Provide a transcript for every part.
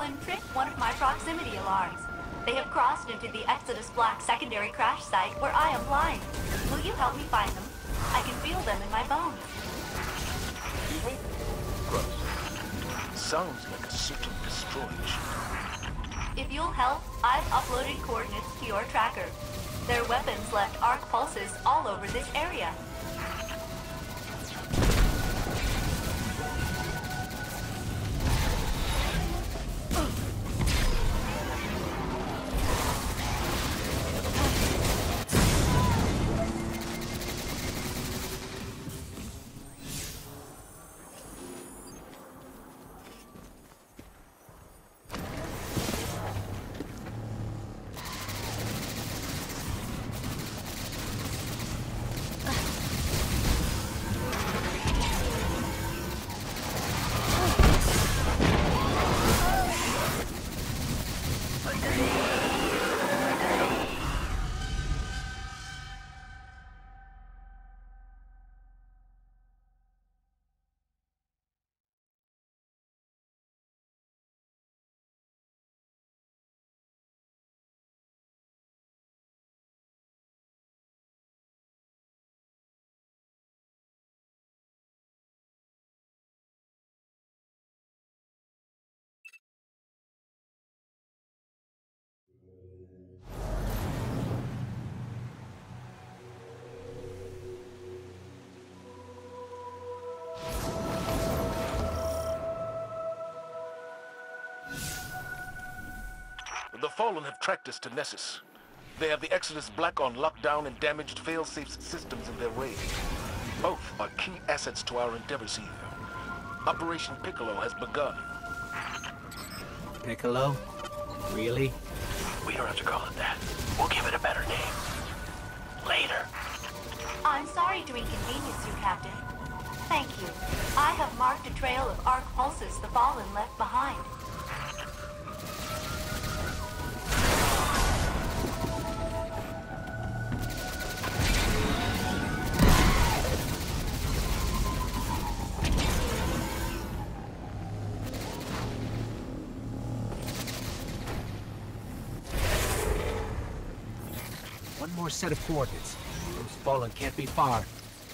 Fallen tripped one of my proximity alarms. They have crossed into the Exodus Black secondary crash site where I am flying. Will you help me find them? I can feel them in my bones. Excuse me? Gross. Sounds like a suit of destroyed shit. If you'll help, I've uploaded coordinates to your tracker. Their weapons left arc pulses all over this area. The Fallen have tracked us to Nessus. They have the Exodus Black on lockdown and damaged fail-safe systems in their way. Both are key assets to our endeavors here. Operation Piccolo has begun. Piccolo? Really? We don't have to call it that. We'll give it a better name. Later. I'm sorry to inconvenience you, Captain. Thank you. I have marked a trail of arc pulses the Fallen left behind. One more set of coordinates. Those Fallen can't be far.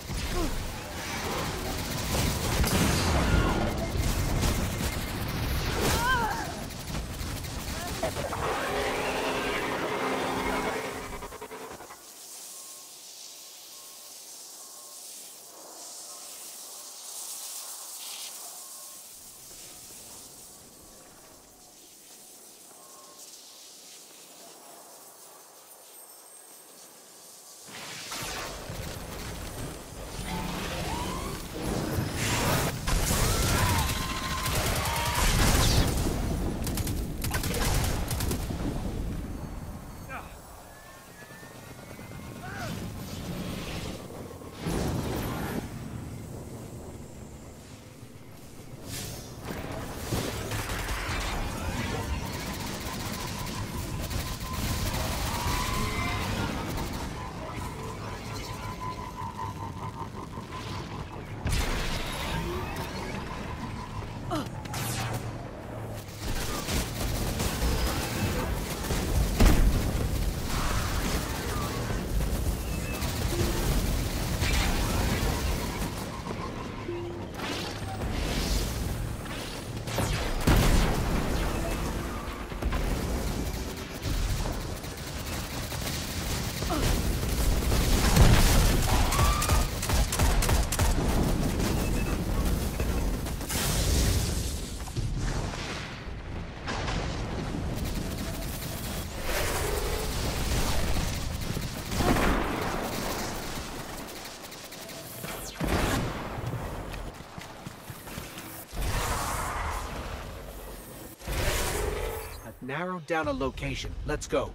Narrowed down a location. Let's go.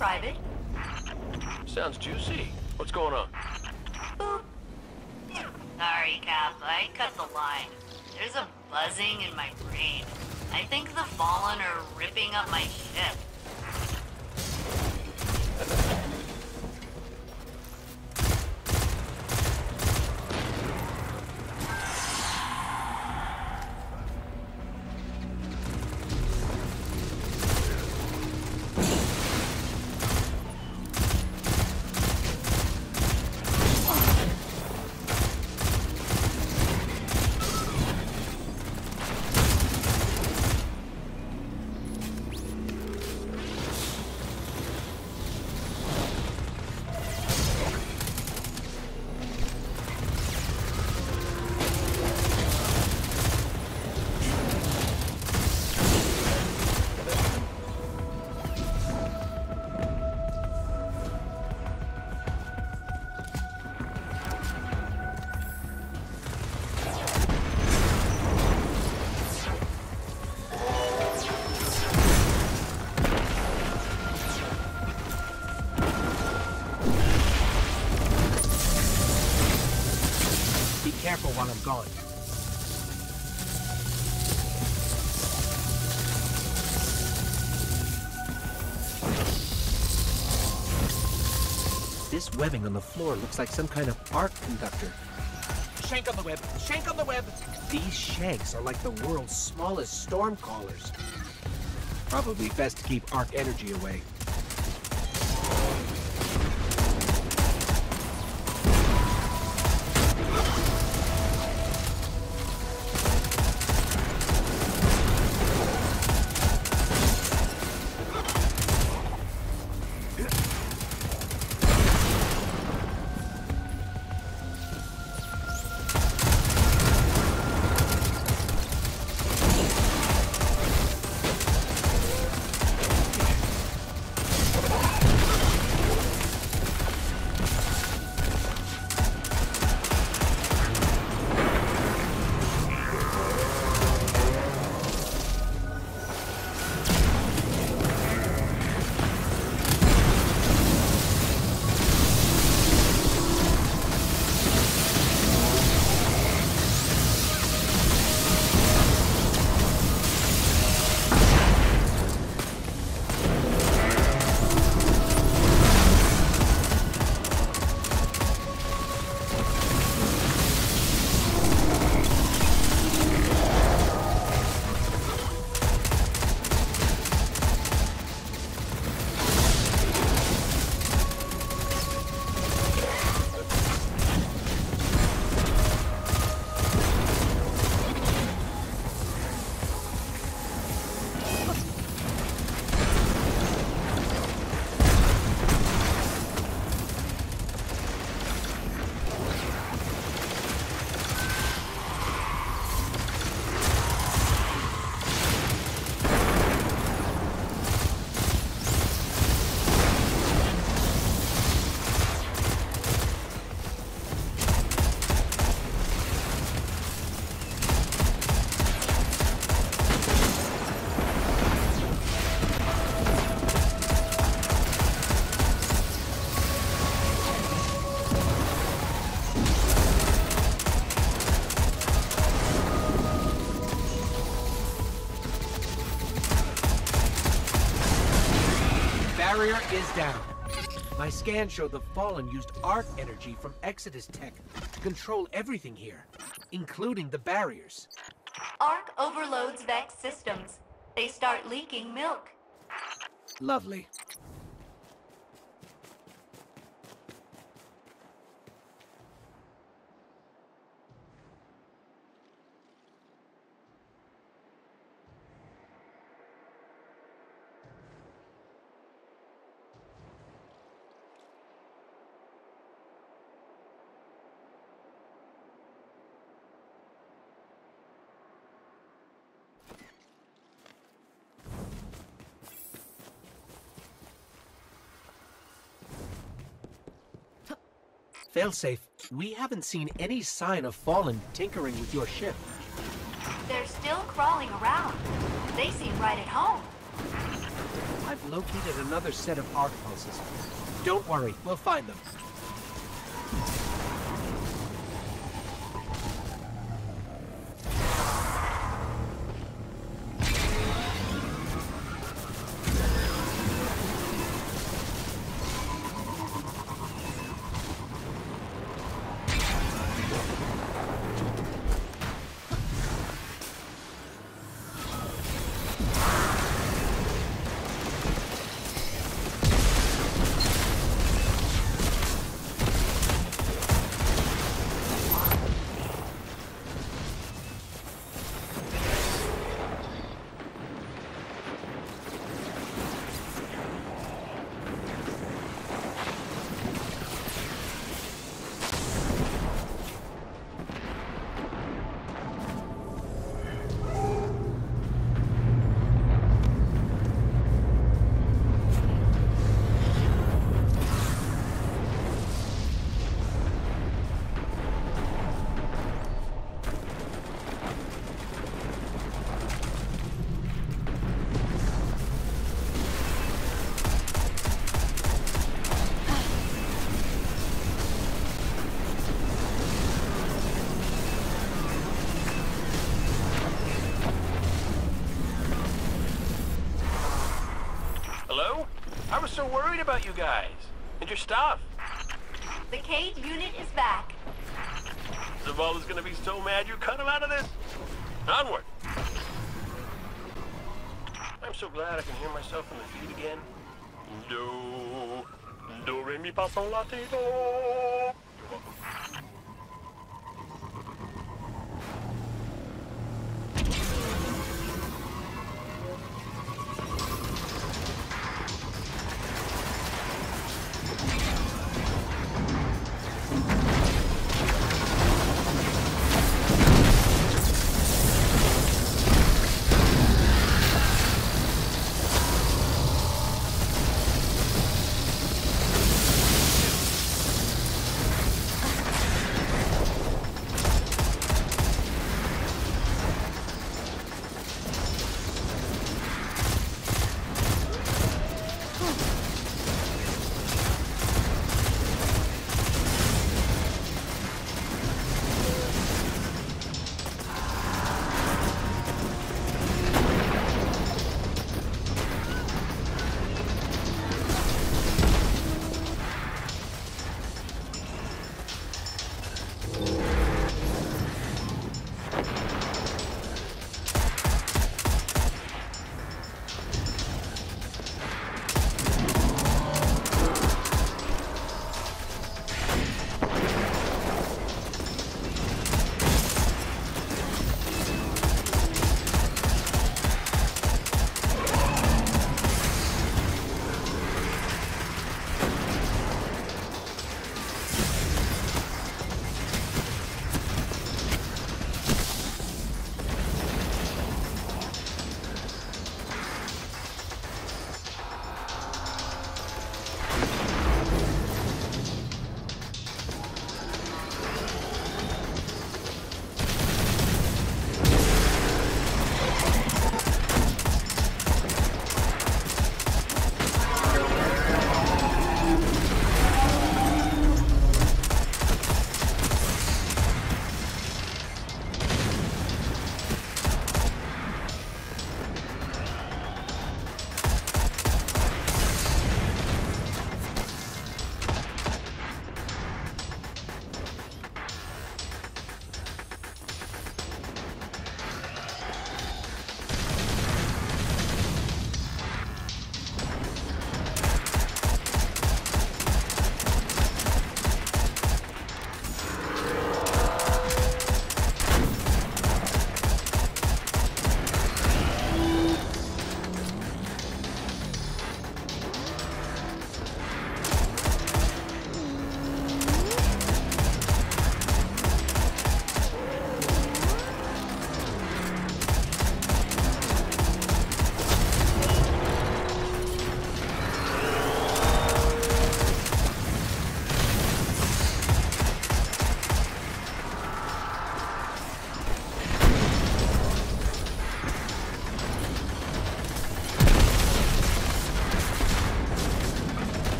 Private. Sounds juicy. What's going on? Boop. Sorry, Cap. I cut the line. There's a buzzing in my brain. I think the Fallen are ripping up my ship. Careful while I'm gone. This webbing on the floor looks like some kind of arc conductor. Shank on the web! Shank on the web! These shanks are like the world's smallest storm callers. Probably best to keep arc energy away. Barrier is down. My scan showed the Fallen used arc energy from Exodus Tech to control everything here, including the barriers. Arc overloads Vex systems. They start leaking milk. Lovely. Failsafe, we haven't seen any sign of Fallen tinkering with your ship. They're still crawling around. They seem right at home. I've located another set of arc pulses. Don't worry, we'll find them. I was so worried about you guys. And your stuff. The Cade unit is back. Zavala's gonna be so mad you cut him out of this. Onward. I'm so glad I can hear myself in the feed again. Do, re, mi, fa, sol, la, ti, do. You're welcome.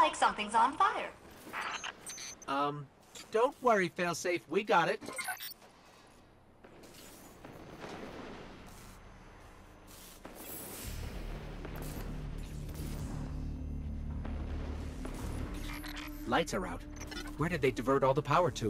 like something's on fire. Don't worry, Failsafe. We got it. Lights are out. Where did they divert all the power to?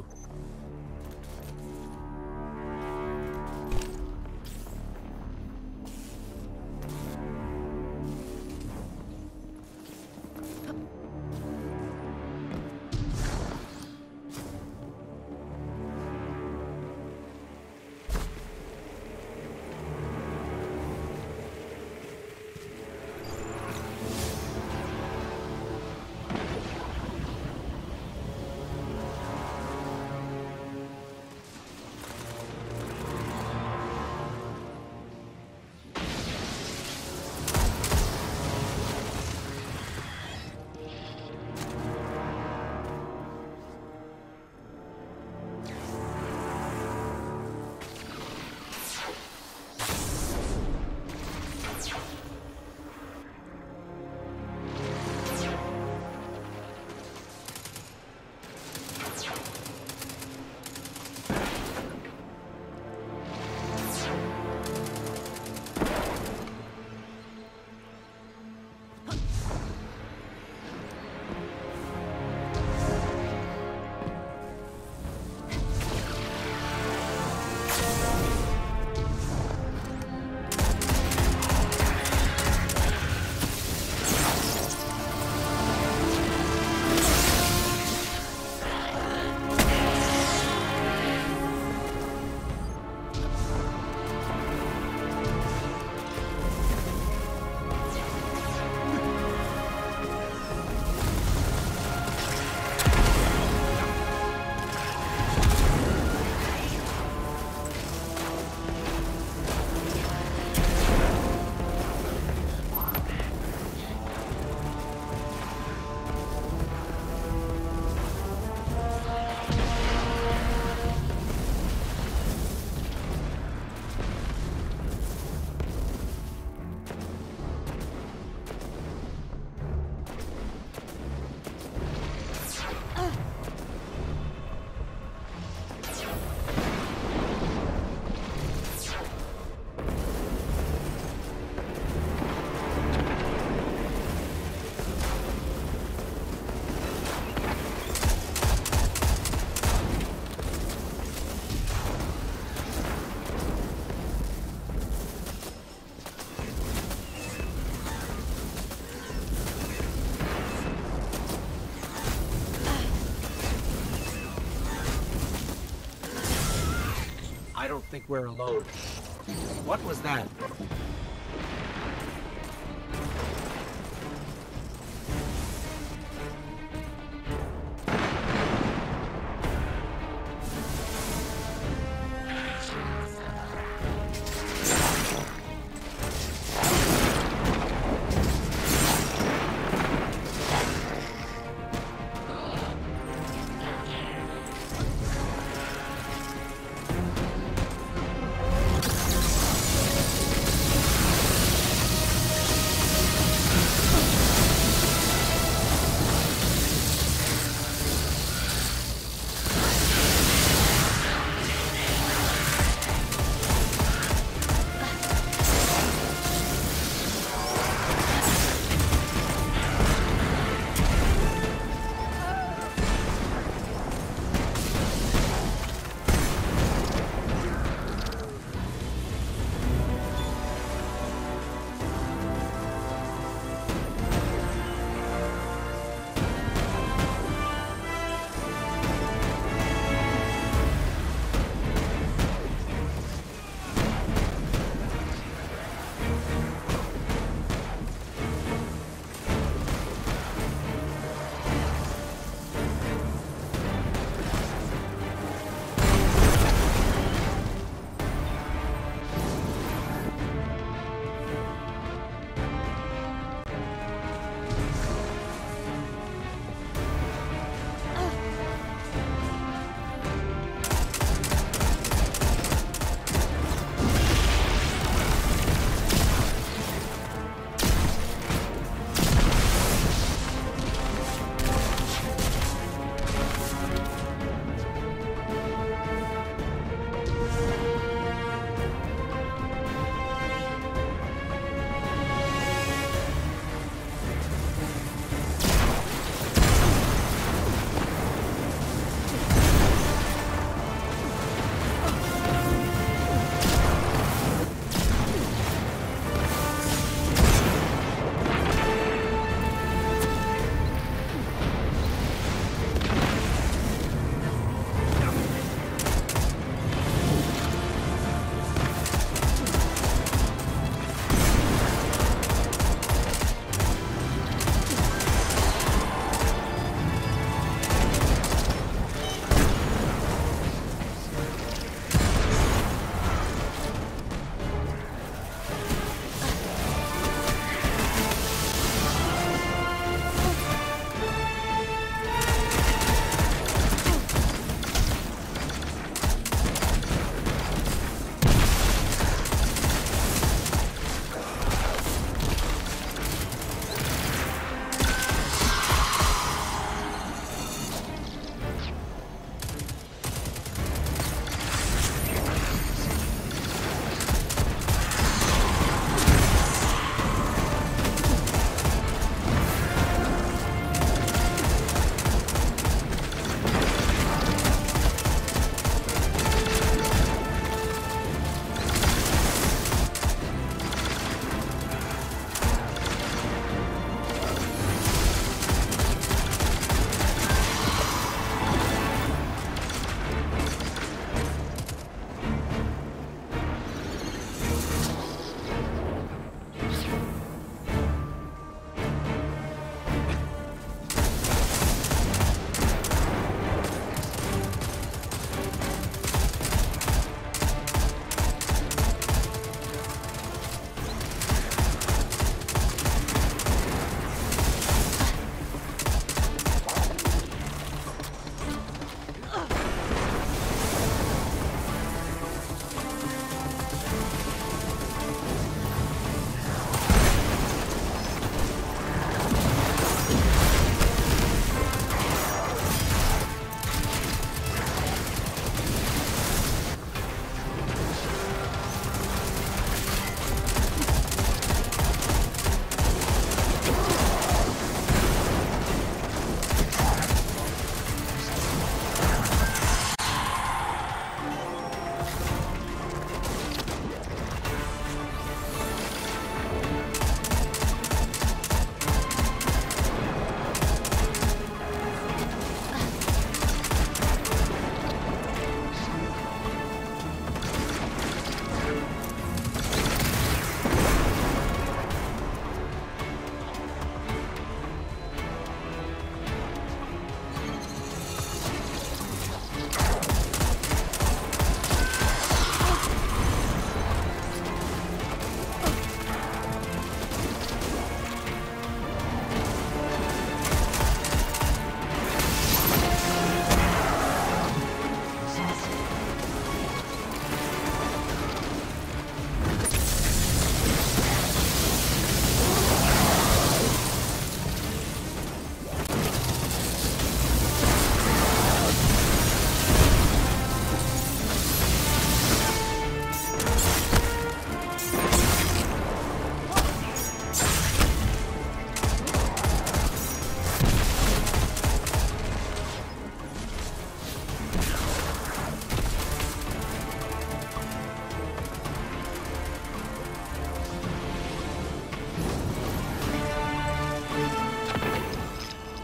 I don't think we're alone. What was that?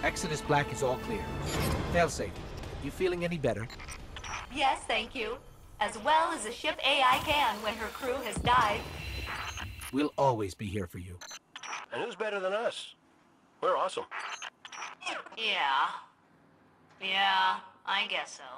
Exodus Black is all clear. Failsafe, you feeling any better? Yes, thank you. As well as a ship AI can when her crew has died. We'll always be here for you. And who's better than us? We're awesome. Yeah. Yeah, I guess so.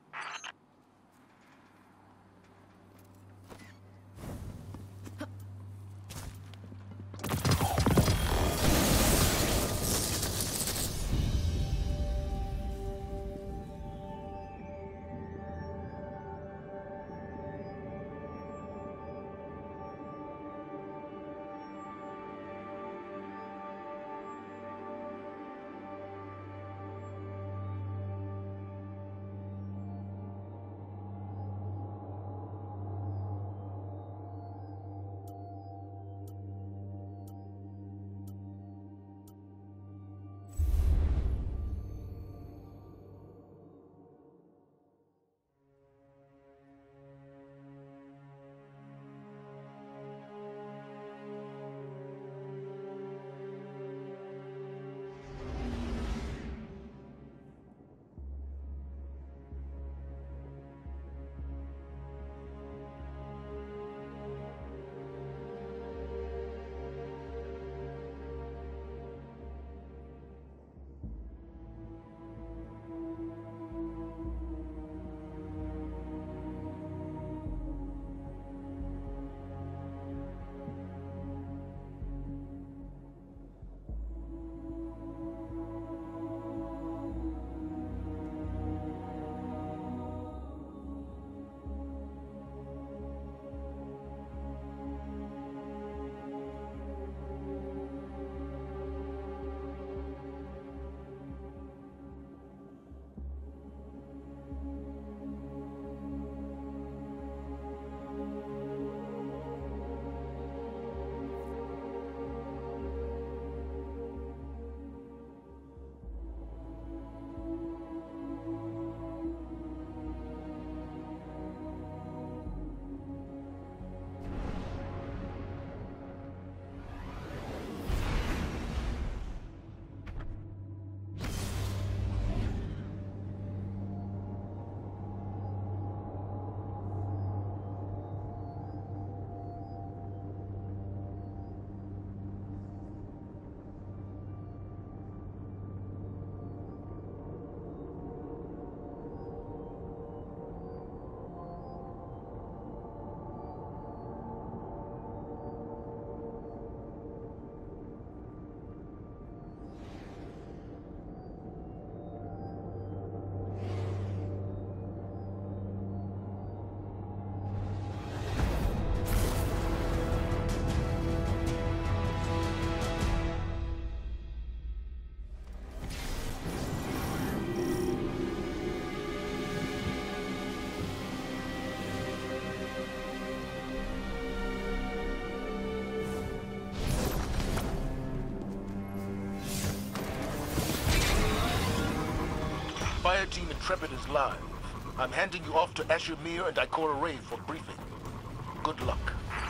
Fire Team Intrepid is live. I'm handing you off to Asher Mir and Ikora Ray for briefing. Good luck.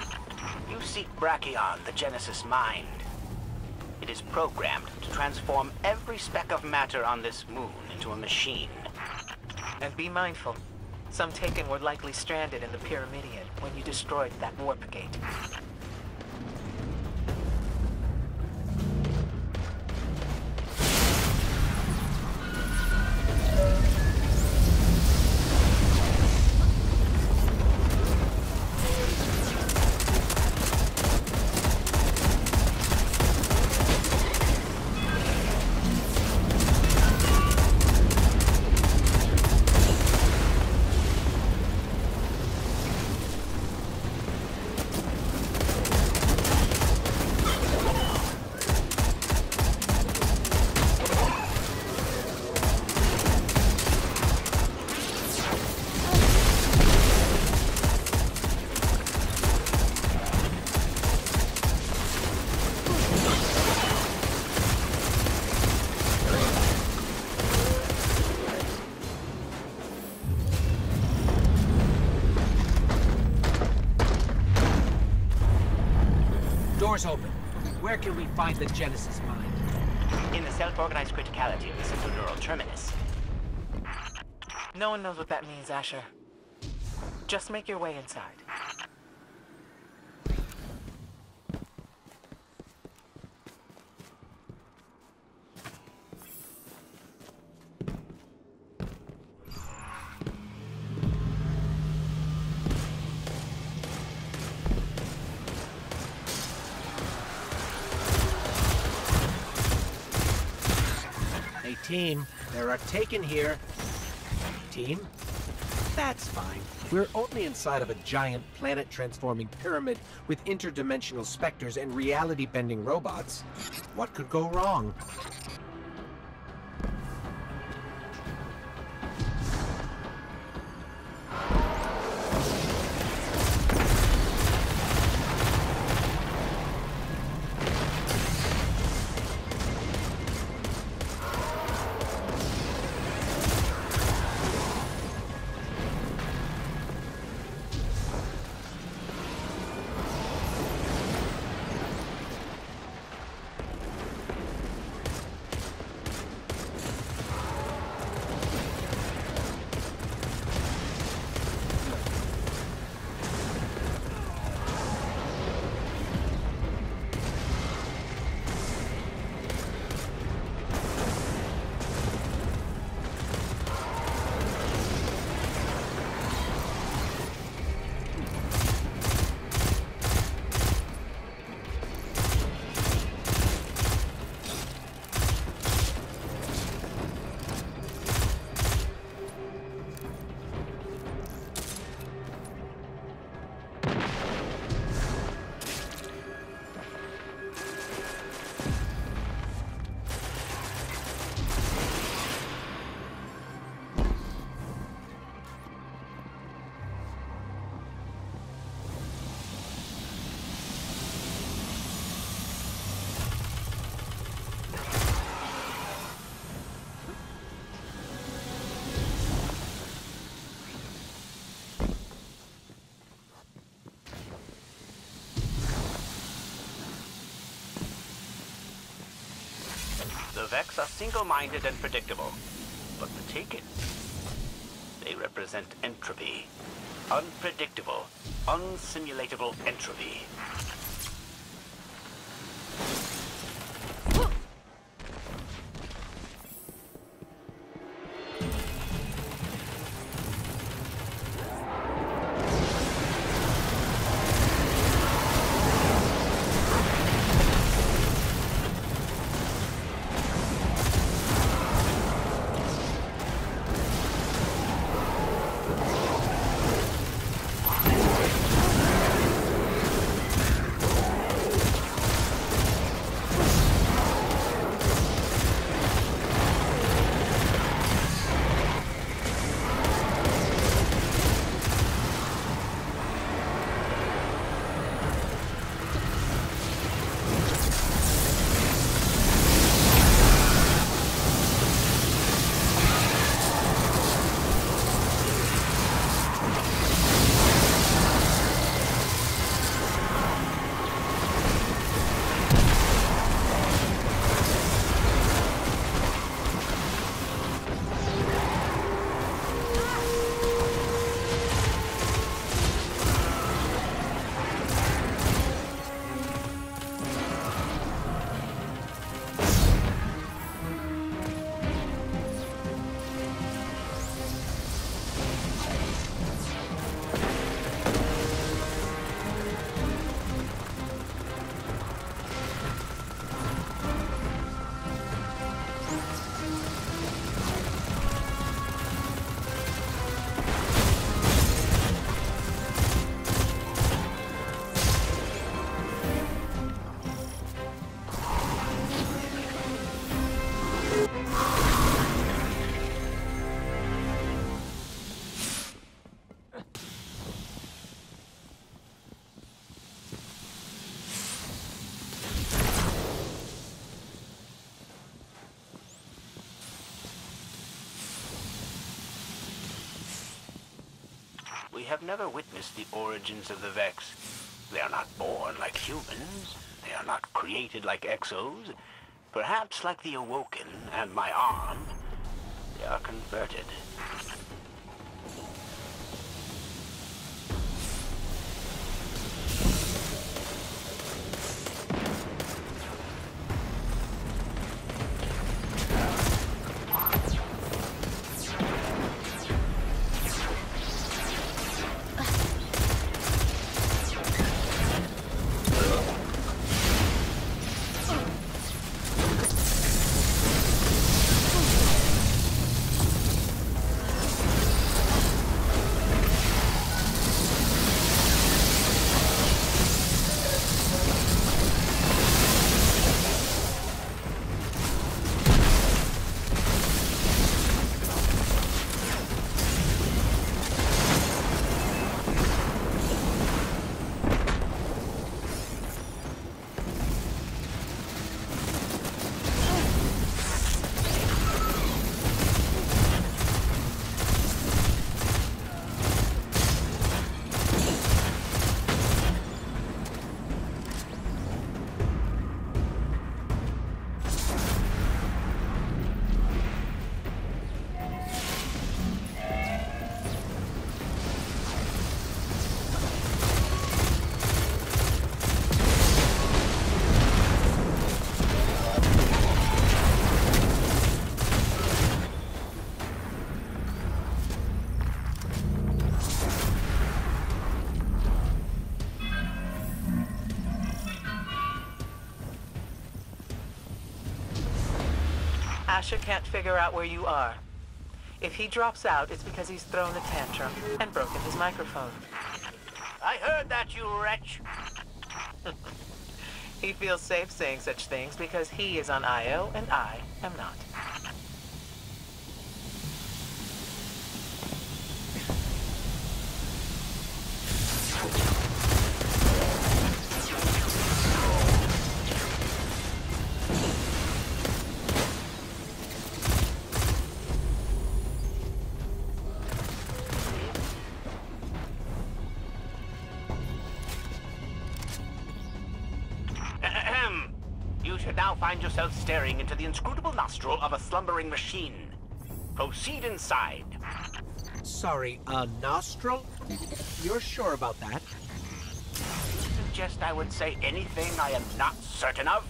You seek Brachion, the Genesis Mind. It is programmed to transform every speck of matter on this moon into a machine. And be mindful. Some Taken were likely stranded in the Pyramidion when you destroyed that warp gate. Doors open. Where can we find the Genesis Mind? In the self-organized criticality of the central neural terminus. No one knows what that means, Asher. Just make your way inside. Hey, team, there are Taken here. Team? That's fine. We're only inside of a giant planet-transforming pyramid with interdimensional specters and reality-bending robots. What could go wrong? The Vex are single-minded and predictable, but the Taken, they represent entropy. Unpredictable, unsimulatable entropy. We have never witnessed the origins of the Vex. They are not born like humans. They are not created like Exos. Perhaps like the Awoken and my arm, they are converted. Asher can't figure out where you are. If he drops out, it's because he's thrown a tantrum and broken his microphone. I heard that, you wretch! He feels safe saying such things because he is on Io and I am not. You should now find yourself staring into the inscrutable nostril of a slumbering machine. Proceed inside. Sorry, a nostril? You're sure about that? Suggest I would say anything I am not certain of?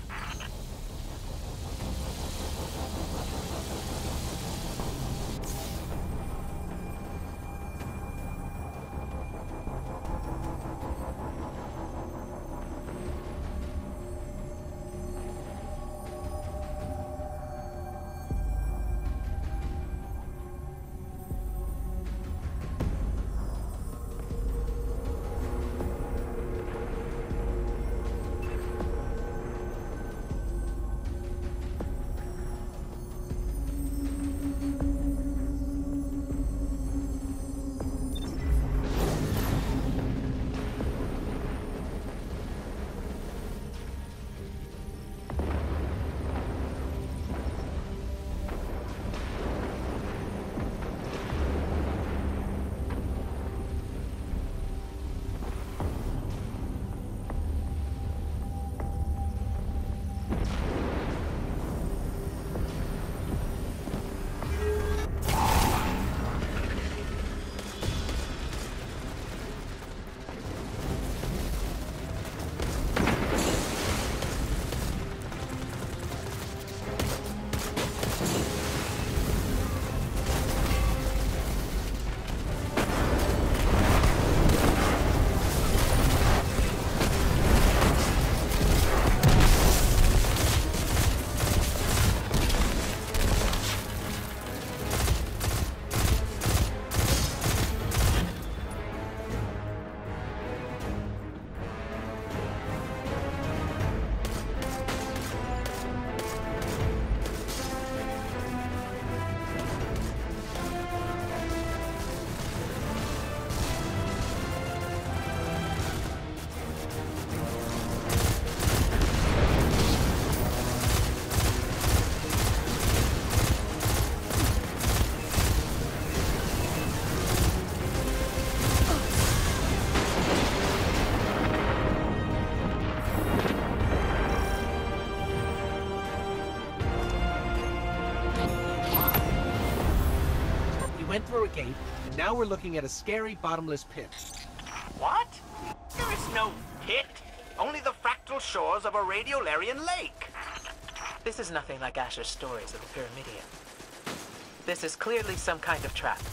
went through a gate, and now we're looking at a scary bottomless pit. What? There is no pit. Only the fractal shores of a radiolarian lake. This is nothing like Asher's stories of the Pyramidion. This is clearly some kind of trap.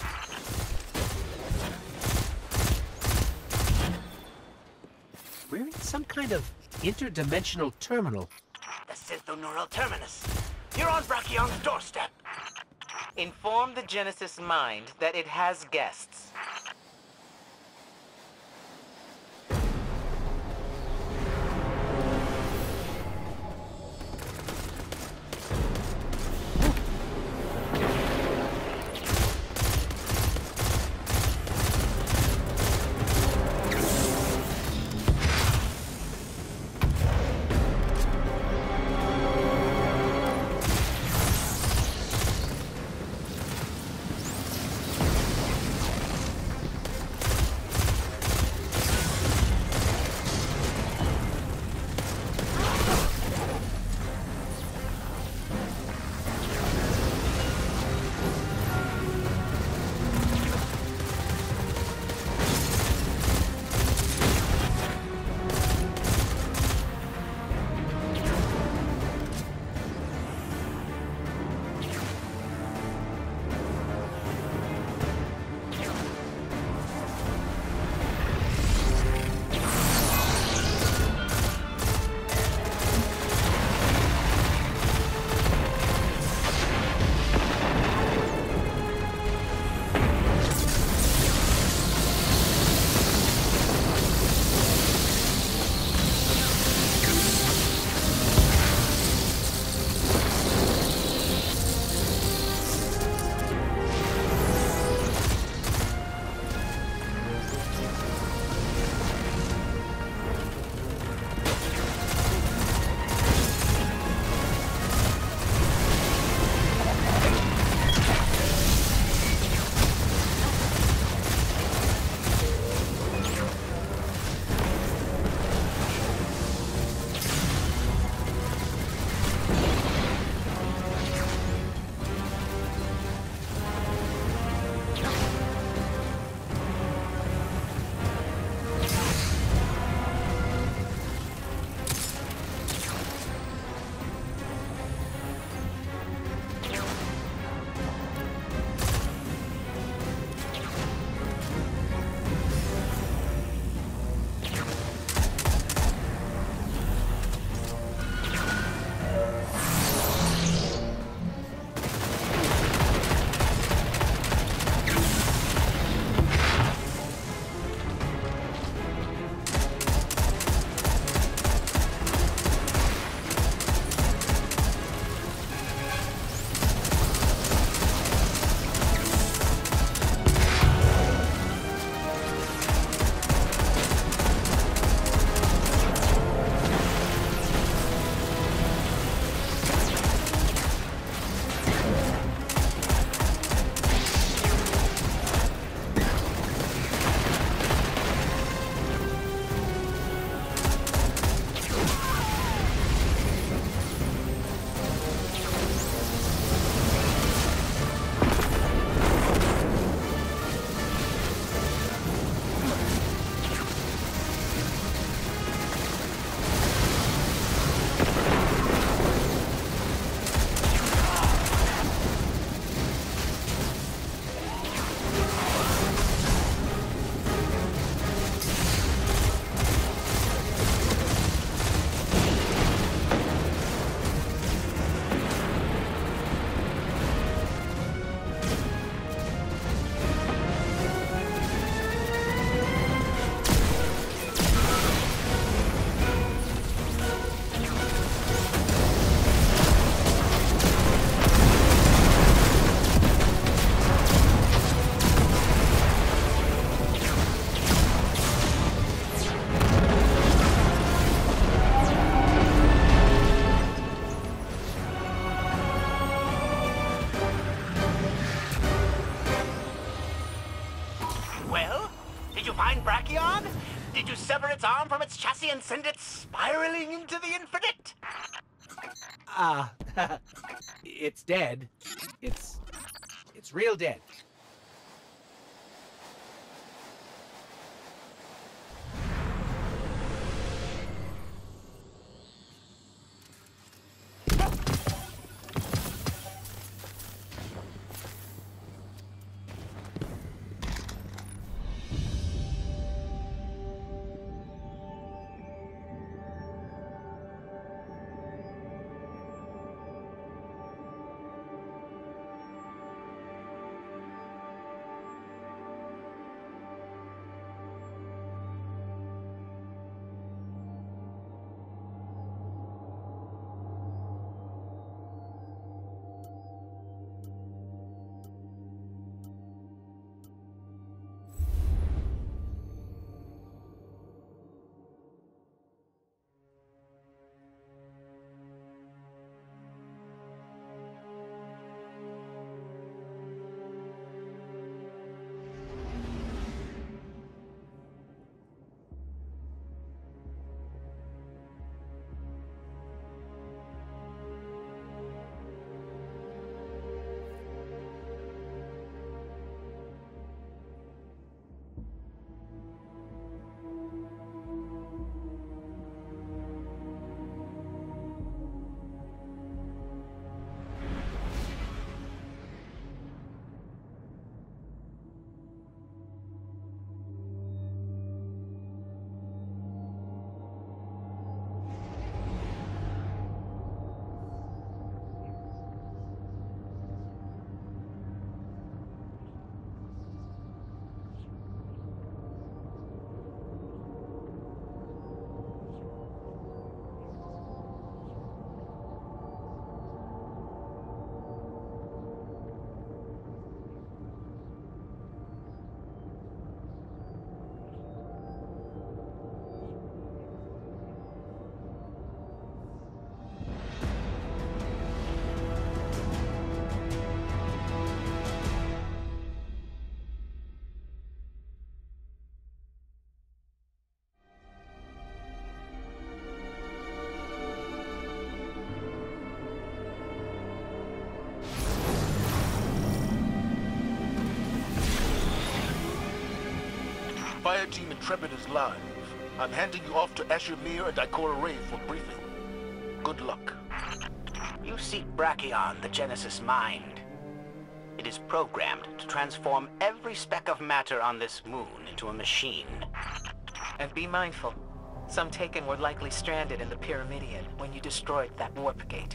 We're in some kind of interdimensional terminal. The Syntho-Neural Terminus. You're on Brachion's doorstep. Inform the Genesis mind that it has guests. Did you sever its arm from its chassis and send it spiraling into the infinite? It's dead. It's real dead. Fire Team Intrepid is live. I'm handing you off to Asher Mir and Ikora Ray for briefing. Good luck. You seek Brachion, the Genesis mind. It is programmed to transform every speck of matter on this moon into a machine. And be mindful. Some Taken were likely stranded in the Pyramidion when you destroyed that warp gate.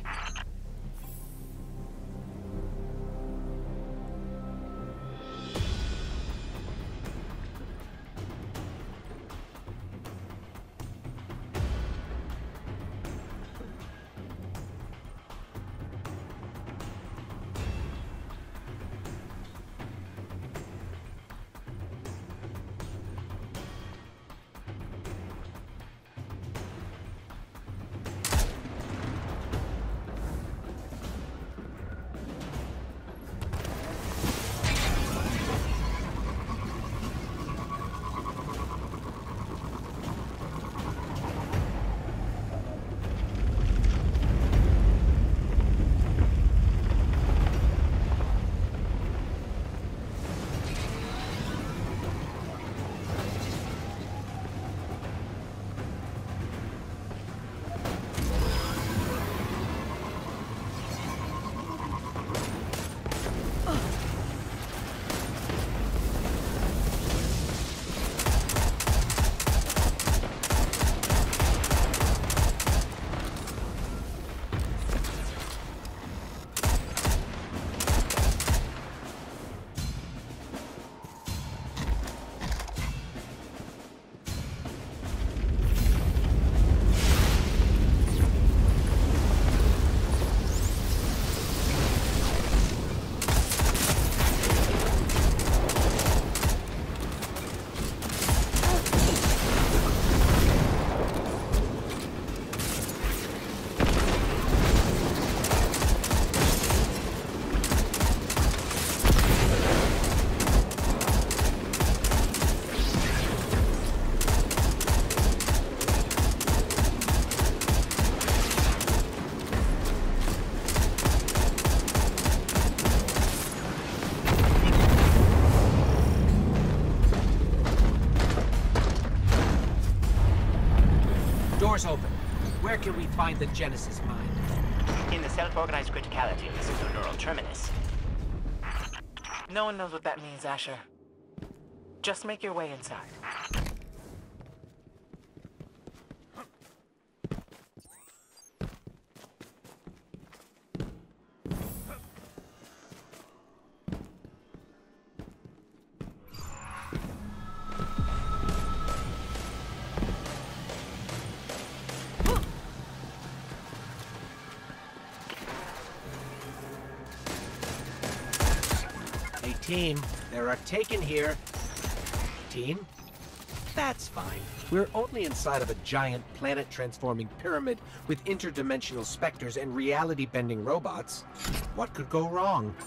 Doors open. Where can we find the Genesis mind? In the self-organized criticality of the pseudoneural terminus. No one knows what that means, Asher. Just make your way inside. Team, there are Taken here. Team? That's fine. We're only inside of a giant planet-transforming pyramid with interdimensional specters and reality-bending robots. What could go wrong?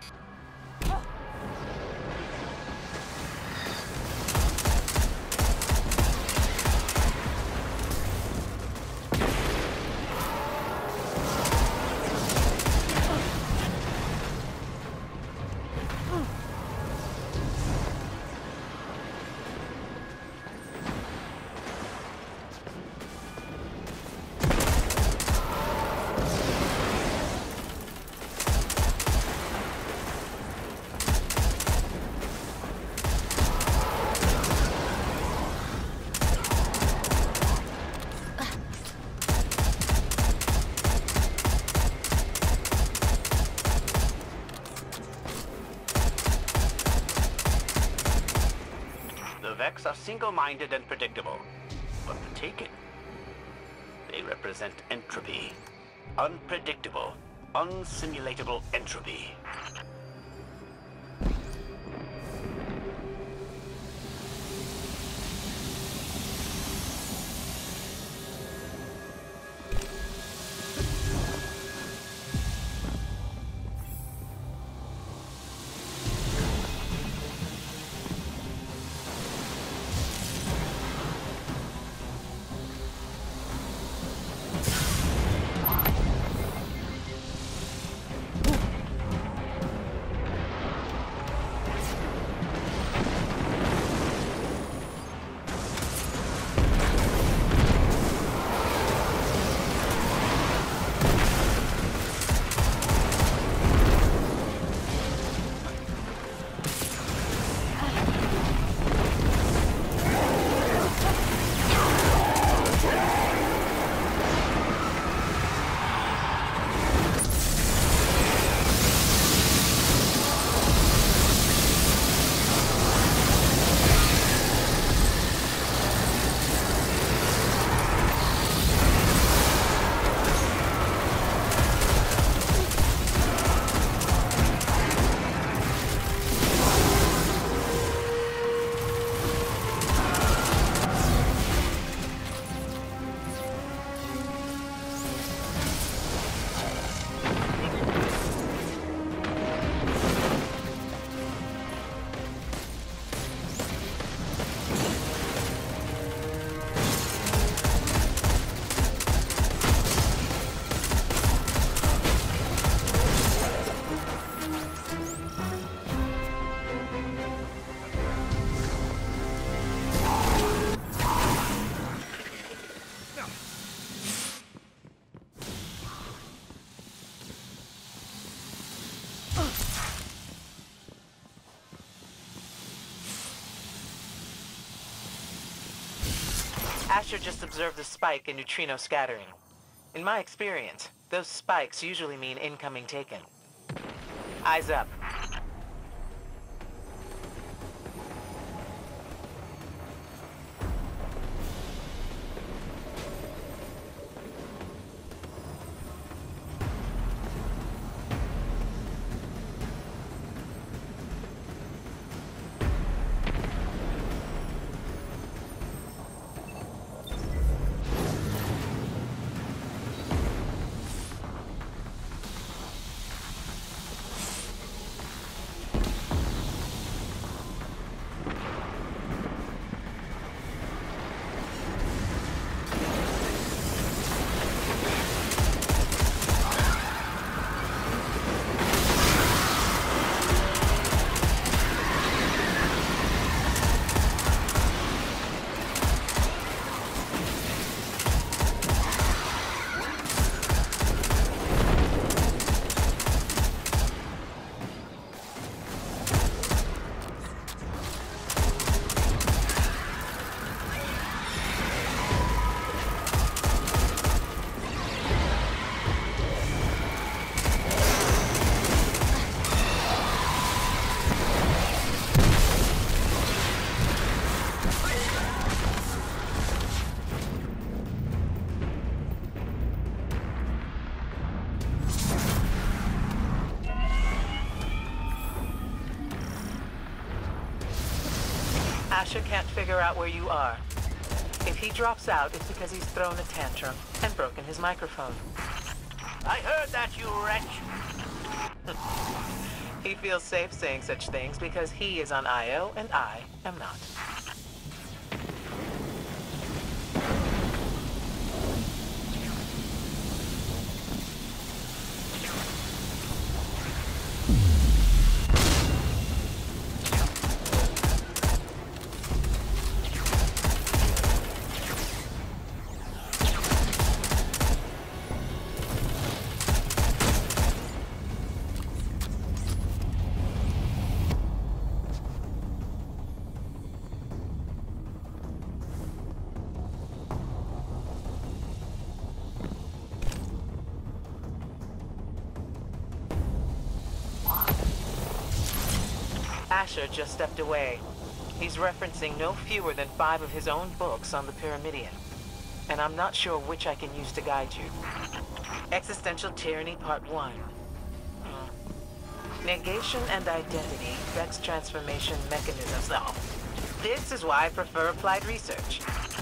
Vex are single-minded and predictable, but the Taken, they represent entropy. Unpredictable, unsimulatable entropy. Asher just observed a spike in neutrino scattering. In my experience, those spikes usually mean incoming taken. Eyes up. Asher can't figure out where you are. If he drops out, it's because he's thrown a tantrum and broken his microphone. I heard that, you wretch! He feels safe saying such things because he is on Io and I am not. Asher just stepped away. He's referencing no fewer than 5 of his own books on the Pyramidion. And I'm not sure which I can use to guide you. Existential Tyranny Part 1. Negation and Identity, Vex Transformation Mechanisms. Oh, this is why I prefer applied research.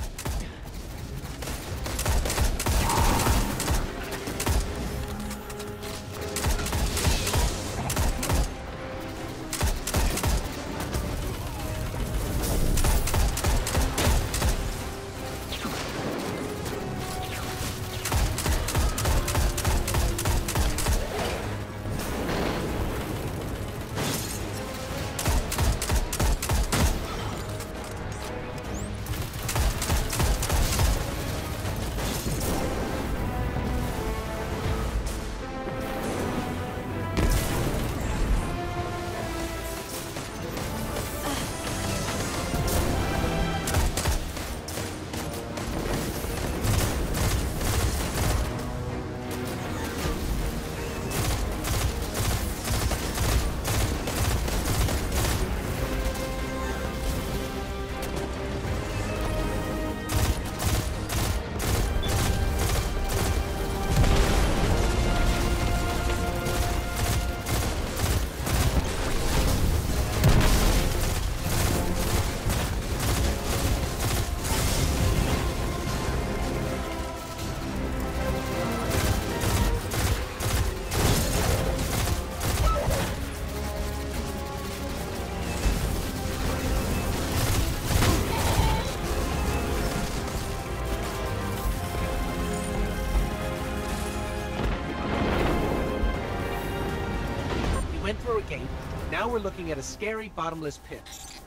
Went through a gate. Now we're looking at a scary bottomless pit.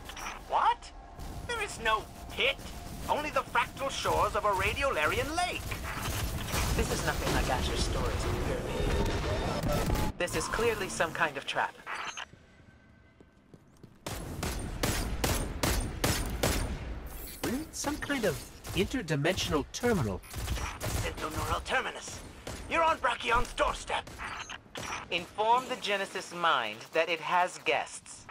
What? There is no pit. Only the fractal shores of a radiolarian lake. This is nothing like Asher's stories of the Pyramid. This is clearly some kind of trap. Some kind of Interdimensional terminal. Neural terminus. You're on Brachion's doorstep. Inform the Genesis mind that it has guests.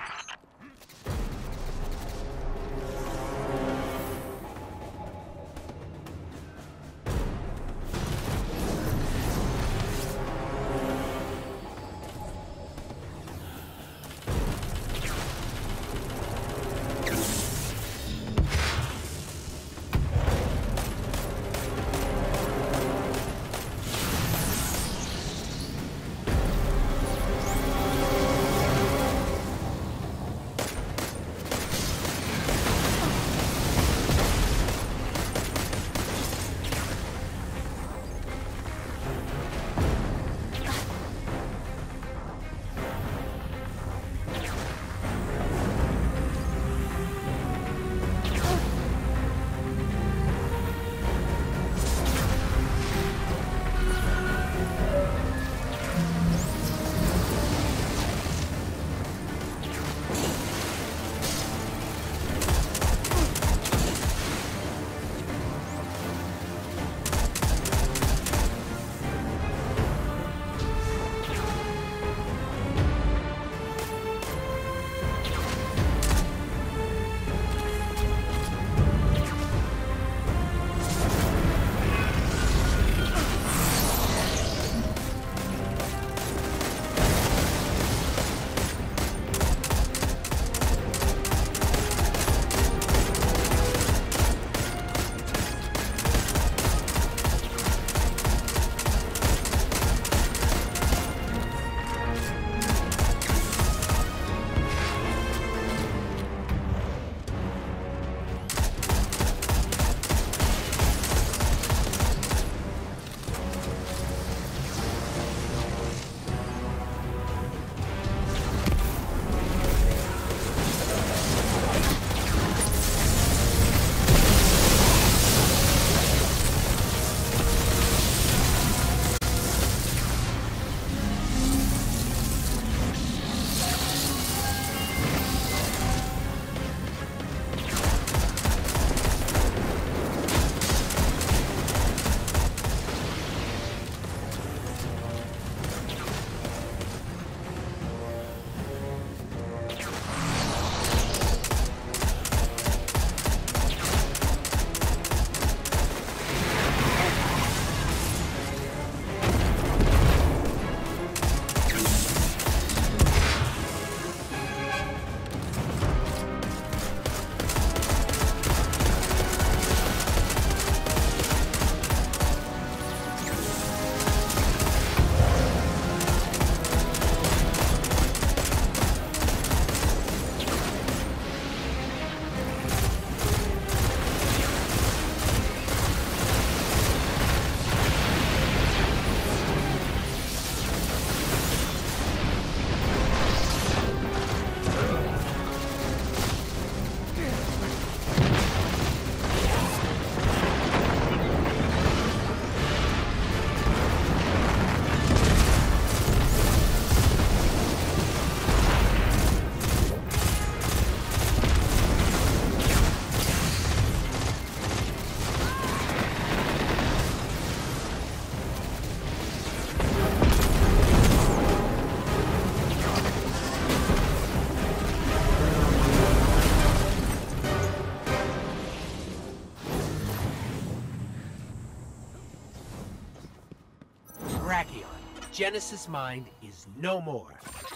Genesis mind is no more.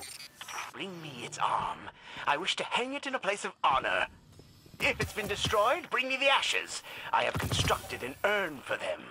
Bring me its arm. I wish to hang it in a place of honor. If it's been destroyed, bring me the ashes. I have constructed an urn for them.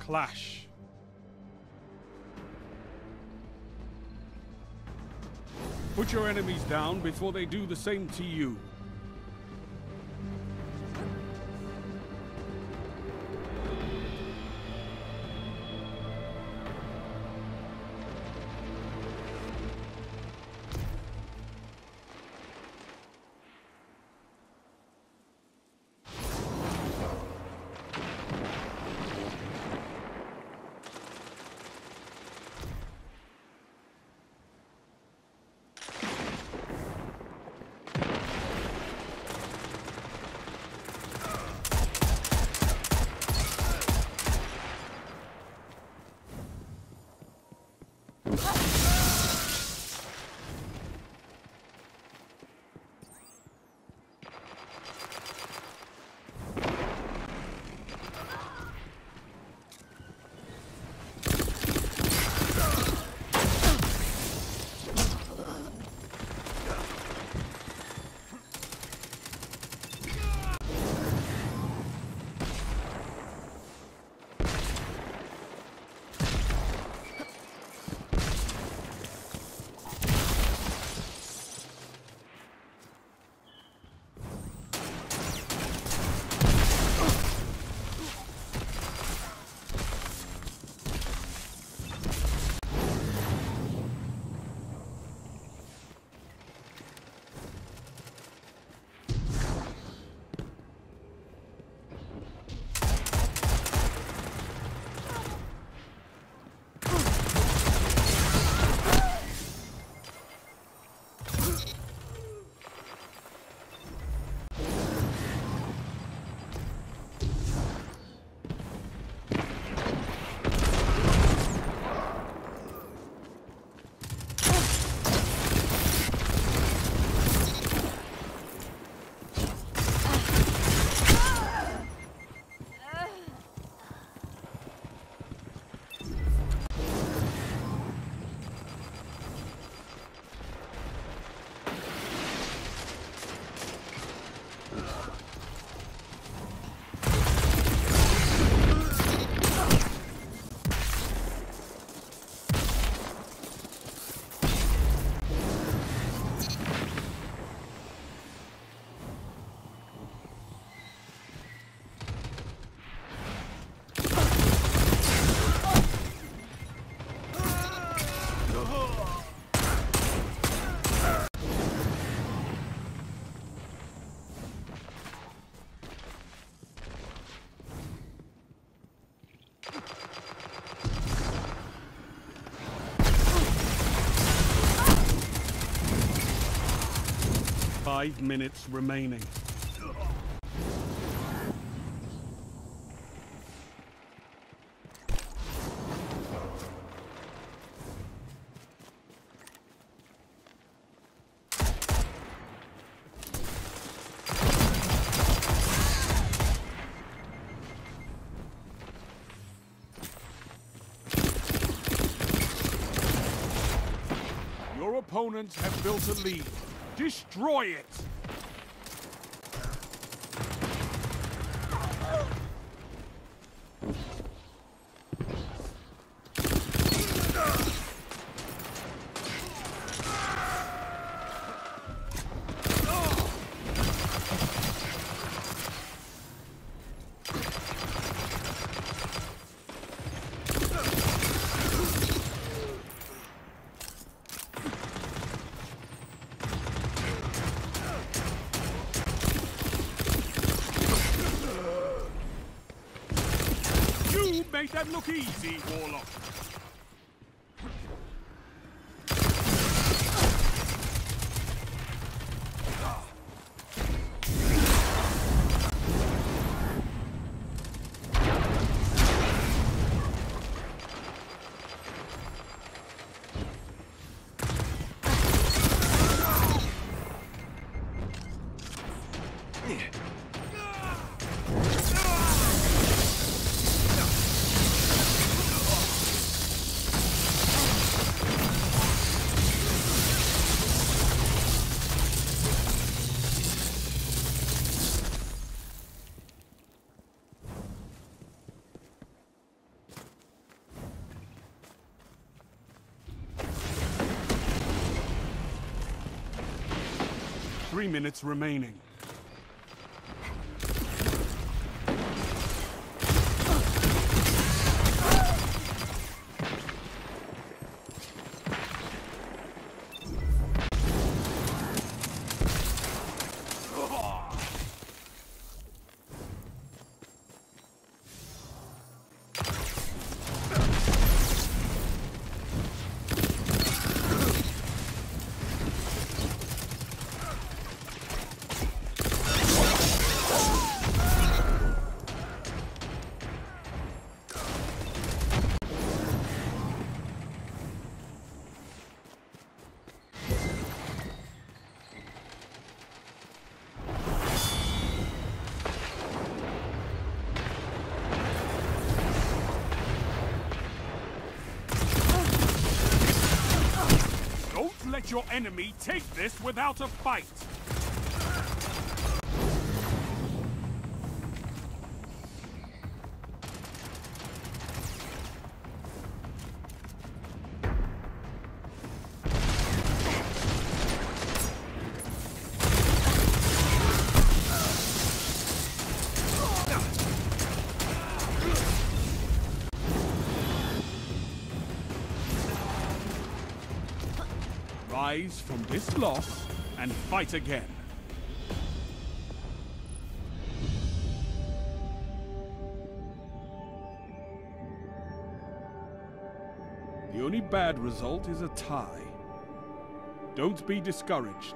clash. Put your enemies down before they do the same to you. Five minutes remaining. Your opponents have built a lead. Destroy it! Make that look easy, Warlock. 3 minutes remaining. Let your enemy take this without a fight! Rise from this loss and fight again. The only bad result is a tie. Don't be discouraged.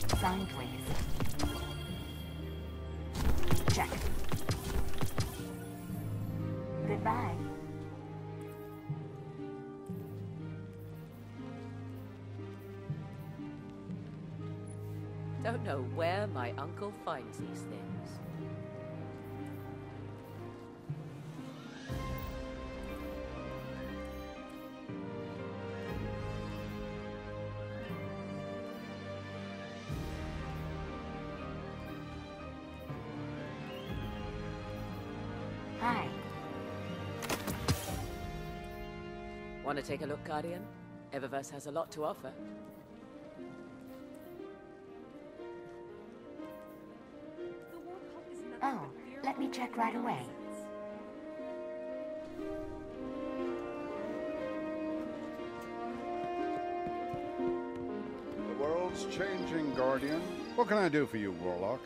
Sign, please. Check. Goodbye. Don't know where my uncle finds these things. Hi. Want to take a look, Guardian? Eververse has a lot to offer. Oh, let me check right away. The world's changing, Guardian. What can I do for you, Warlock?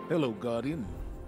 Hello, Guardian.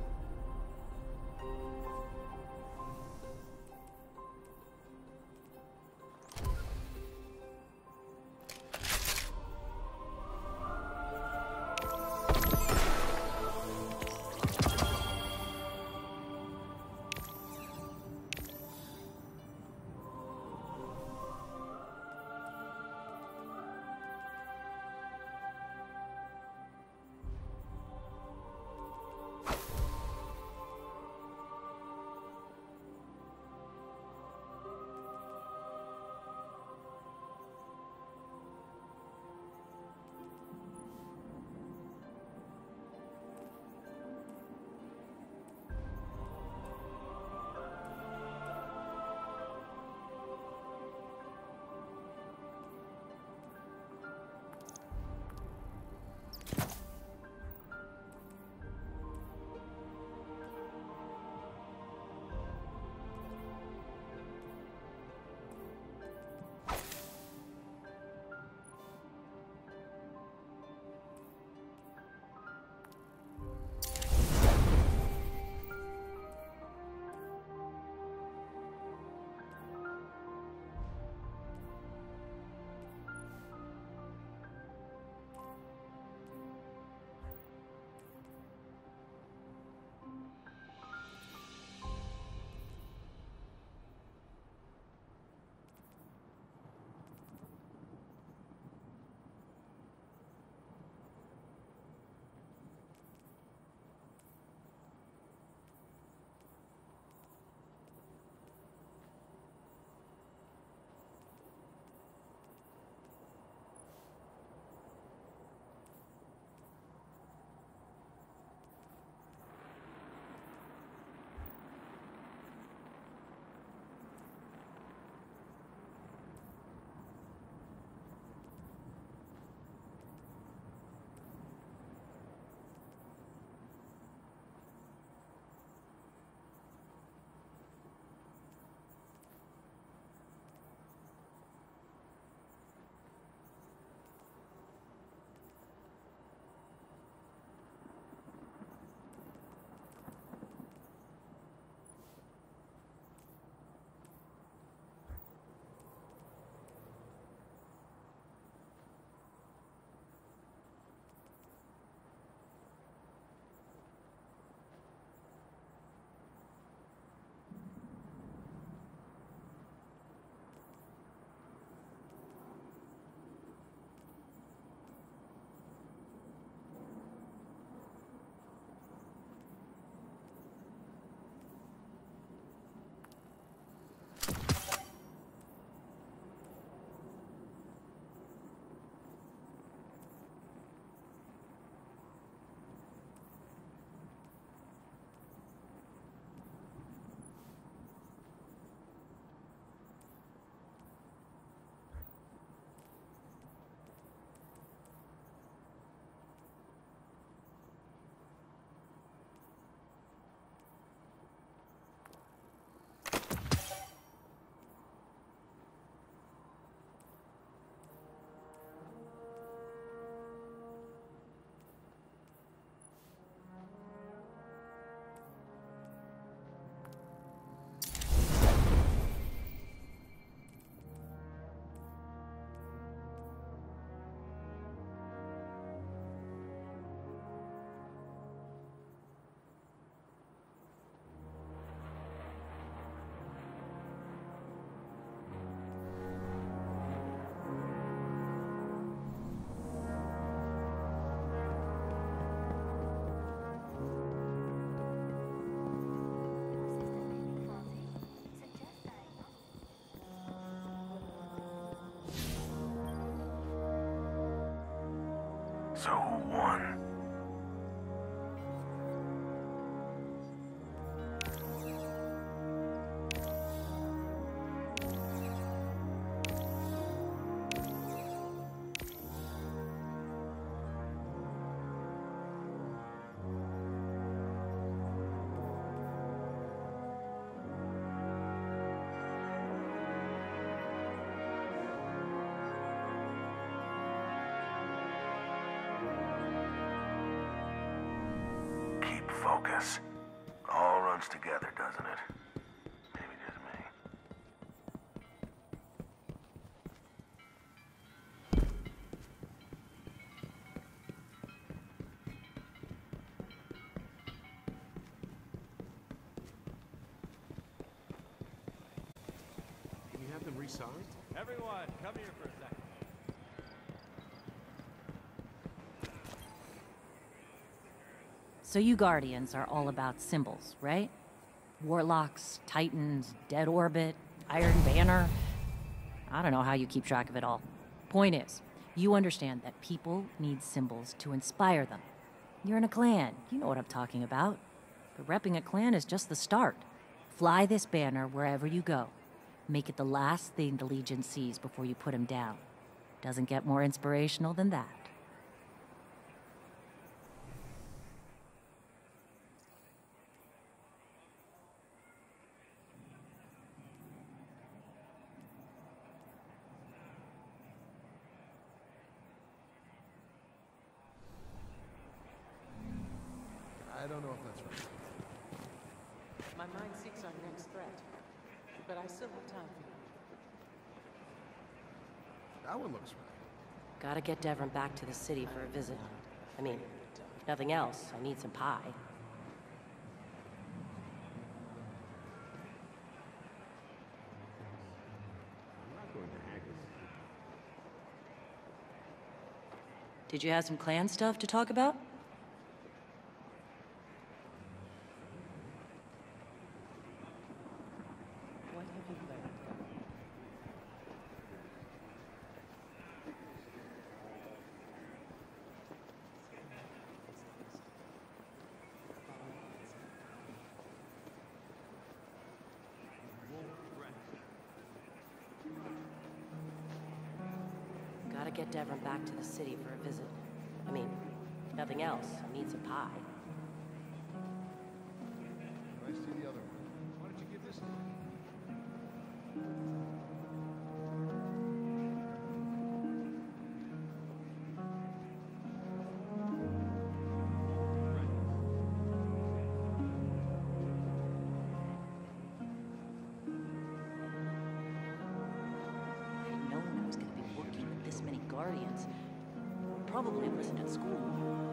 So who won? focus. All runs together, doesn't it? Maybe just me. Can you have them resized? Everyone, come here for a second. So you Guardians are all about symbols, right? Warlocks, Titans, Dead Orbit, Iron Banner. I don't know how you keep track of it all. Point is, you understand that people need symbols to inspire them. You're in a clan, you know what I'm talking about. But repping a clan is just the start. Fly this banner wherever you go. Make it the last thing the Legion sees before you put him down. Doesn't get more inspirational than that. I don't know if that's right. My mind seeks our next threat, but I still have time for you. That one looks right. Gotta get Devon back to the city for a visit. I mean, if nothing else, I need some pie. Did you have some clan stuff to talk about? What have you learned? Gotta get Devon back to the city for a visit. I mean, if nothing else, I need some pie. I see the other one. Why don't you give this to me? I had known I was gonna be working with this many Guardians. Probably wasn't at school.